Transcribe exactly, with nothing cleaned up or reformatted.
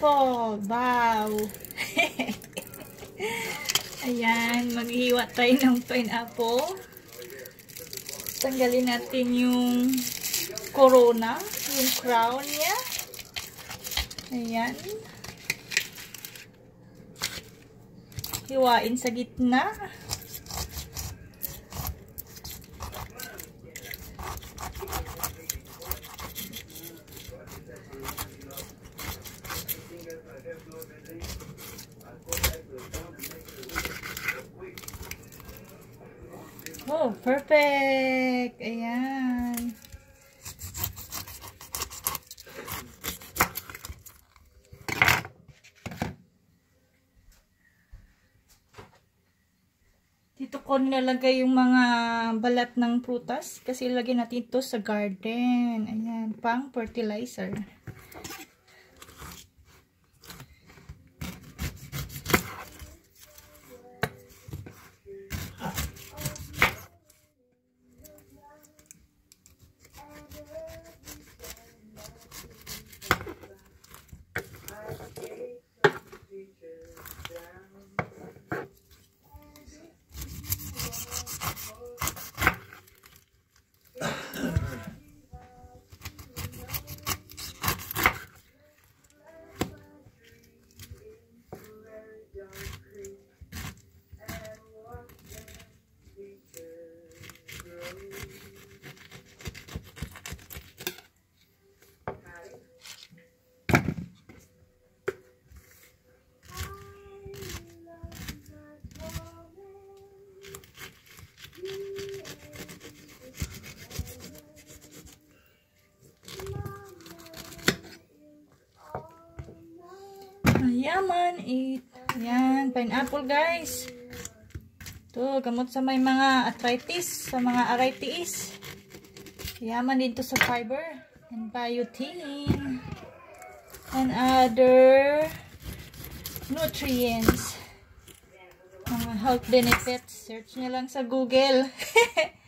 pineapple. Wow! Ayan, maghihiwa tayo ng pineapple. Tanggalin natin yung corona, yung crown niya. Ayan. Hiwain sa gitna. Oh, perfect! Ayan. Dito ko nilalagay yung mga balat ng prutas kasi ilagay natin ito sa garden. Ayan, pang fertilizer. Yaman, eat. Yan, pineapple guys. Ito, gamot sa may mga arthritis, sa mga arthritis. Yaman dito sa fiber and biotin and other nutrients. Mga health benefits. Search nyo lang sa Google.